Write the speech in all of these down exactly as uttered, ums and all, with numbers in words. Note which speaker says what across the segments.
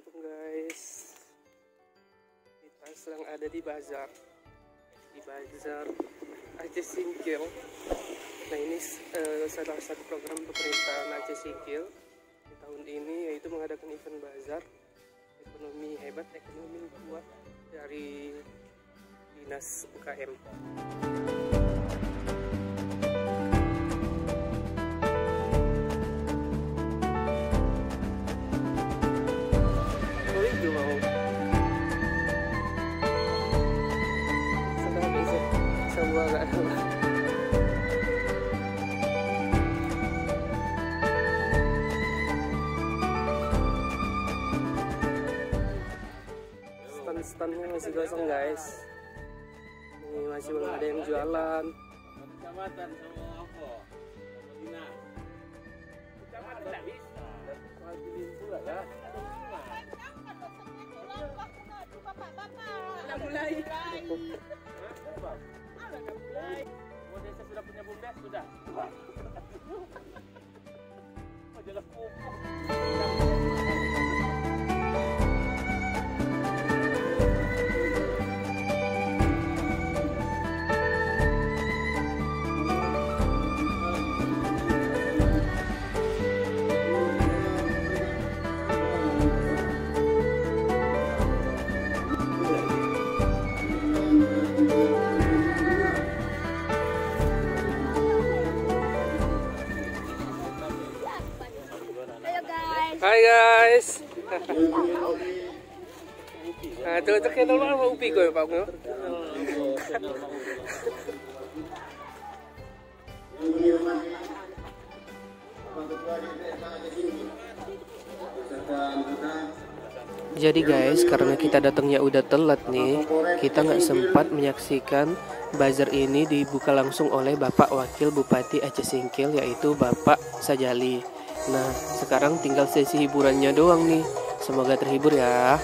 Speaker 1: Assalamualaikum guys. Kita sedang ada di bazar, di Bazar Aceh Singkil. Nah ini uh, salah satu program pemerintahan Aceh Singkil di tahun ini, yaitu mengadakan event bazar ekonomi hebat, ekonomi kuat dari Dinas U M K M. Stand-standnya masih kosong guys. Ini masih belum ada yang jualan.
Speaker 2: Kecamatan sama apa? Sama dinas. Kecamatan tidak bisa. Wajibin pula ya. Sudah mulai. Sudah mulai. Oh, desa sudah punya bumdes sudah. Oh, jelas pupuk.
Speaker 1: Hai guys. Nah, itu terkenal banget sama upi gue Pak. Jadi guys, karena kita datangnya udah telat nih, kita nggak sempat menyaksikan bazar ini dibuka langsung oleh Bapak Wakil Bupati Aceh Singkil, yaitu Bapak Sazali. Nah, sekarang tinggal sesi hiburannya doang nih. Semoga terhibur ya.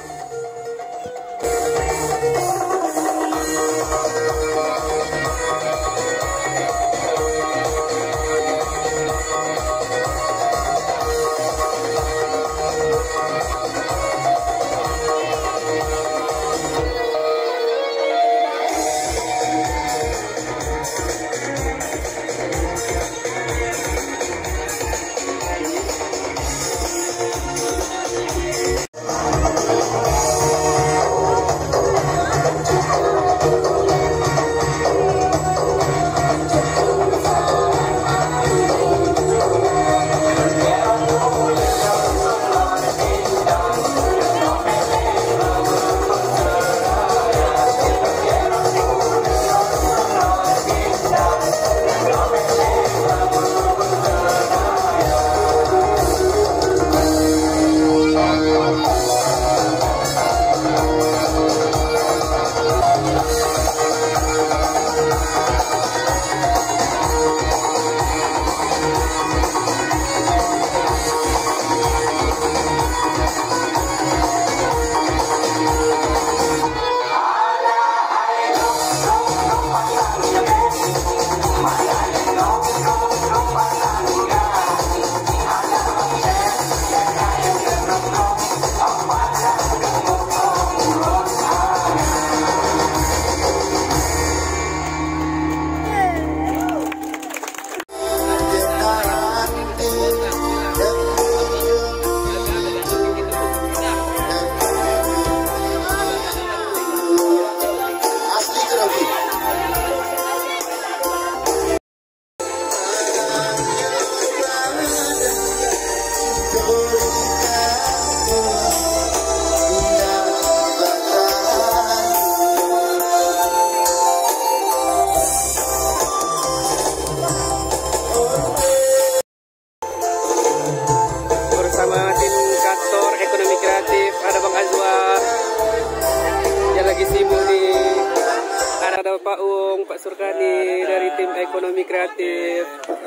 Speaker 1: Pak Surkani dari tim ekonomi kreatif.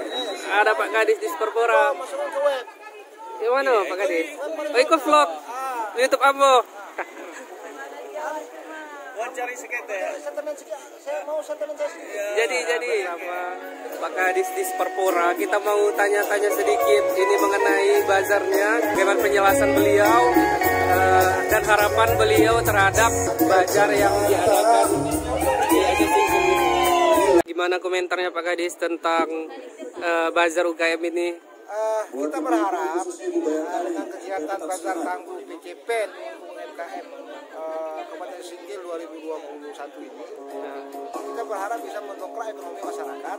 Speaker 1: Ada Pak Kadis di Sporpora. Yang mana Pak Kadis? Oh, ikut vlog YouTube Ambo. Jadi jadi apa Pak Kadis di Sporpora, kita mau tanya-tanya sedikit ini mengenai bazarnya, bagaimana penjelasan beliau. Uh, harapan beliau terhadap bazar yang diadakan di Aceh Singkil ini. Gimana komentarnya Pak Kadis tentang uh, Bazar U K M ini?
Speaker 3: Uh, kita berharap uh, dengan kegiatan Bazar Tangguh P C P U M K M uh, Kabupaten Singkil dua ribu dua puluh satu ini, uh, kita berharap bisa mendongkrak ekonomi masyarakat,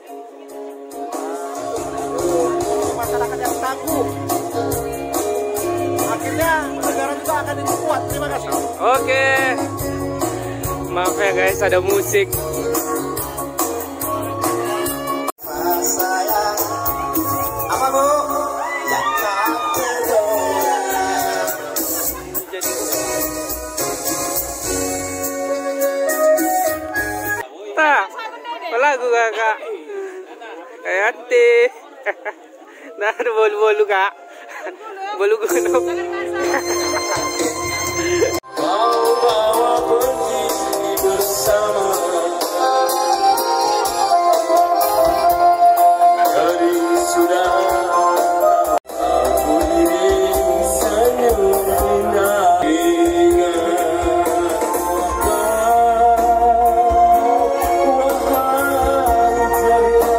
Speaker 3: uh, masyarakat yang tangguh. Akhirnya negara juga akan lebih kuat. Terima kasih.
Speaker 1: Oke, maaf ya guys, ada musik.
Speaker 3: Apa bu?
Speaker 1: Tak, lagu kakak. Kayak hati. Nah, ada bolu-bolu kak. Bolu gunung.
Speaker 4: Kau bawa pergi bersama. Dari sudah aku ingin senyum indah. Ingat kau wahai ceria.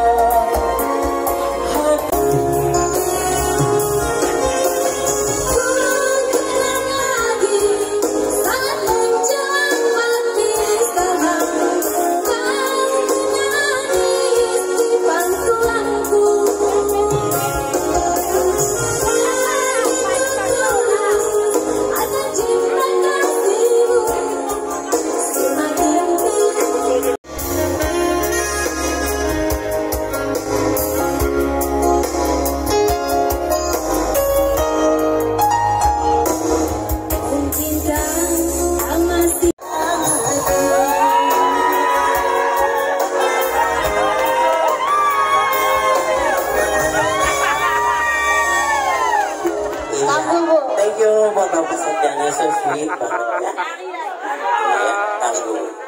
Speaker 5: Thank you buat pesertanya so sweet banget ya. Tangguh.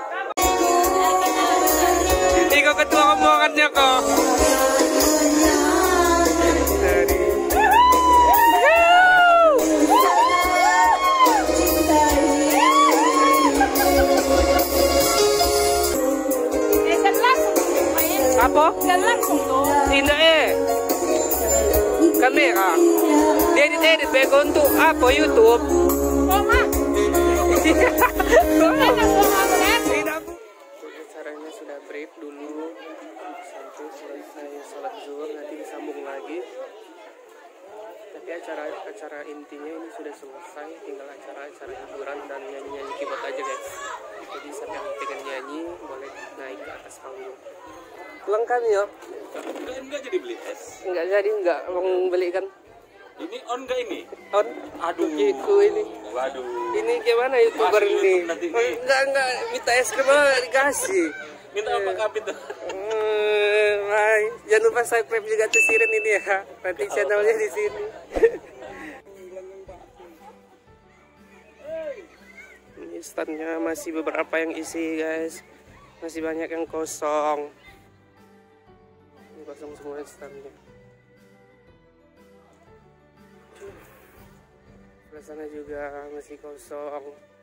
Speaker 1: Ini kok ketua omongannya kok. Apa? Tidak eh. Kamera. Dia edit-edit bego untuk apa YouTube? Acaranya sudah break dulu sampai selesai sholat zuhur, nanti disambung lagi. Tapi acara acara intinya ini sudah selesai, tinggal acara-acara hiburan dan nyanyi-nyanyi keyboard aja guys. Jadi siapa yang pengen nyanyi boleh naik ke atas panggung. Lengkap ya?
Speaker 2: Enggak jadi beli es.
Speaker 1: Enggak jadi, enggak mau beli kan?
Speaker 2: Ini on enggak ini?
Speaker 1: On?
Speaker 2: Aduh.
Speaker 1: Gitu ini.
Speaker 2: Waduh.
Speaker 1: Ini gimana YouTuber
Speaker 2: Masih
Speaker 1: ini?
Speaker 2: YouTube nanti nih.
Speaker 1: Enggak, enggak. Minta es krim aja dikasih.
Speaker 2: Minta apa kapit tuh?
Speaker 1: Hmm, hai. Jangan lupa subscribe juga tuh Siren ini ya. Nanti channelnya di sini. Ini standnya masih beberapa yang isi guys. Masih banyak yang kosong. Ini kosong semua standnya. Sebelah sana juga masih kosong.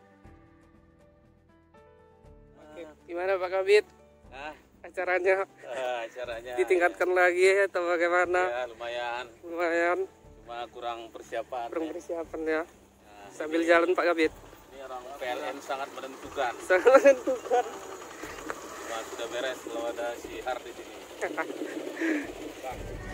Speaker 1: Gimana Pak Kabit?
Speaker 2: Ah,
Speaker 1: Acaranya
Speaker 2: ah, acaranya
Speaker 1: ditingkatkan lagi atau bagaimana?
Speaker 2: ya lumayan.
Speaker 1: Lumayan,
Speaker 2: Cuma kurang persiapan.
Speaker 1: kurang
Speaker 2: ya.
Speaker 1: persiapan ya.
Speaker 2: Nah,
Speaker 1: Sambil jalan Pak Kabit.
Speaker 2: Ini orang P L N sangat menentukan.
Speaker 1: Sangat menentukan.
Speaker 2: Cuma sudah beres kalau ada si Har di sini.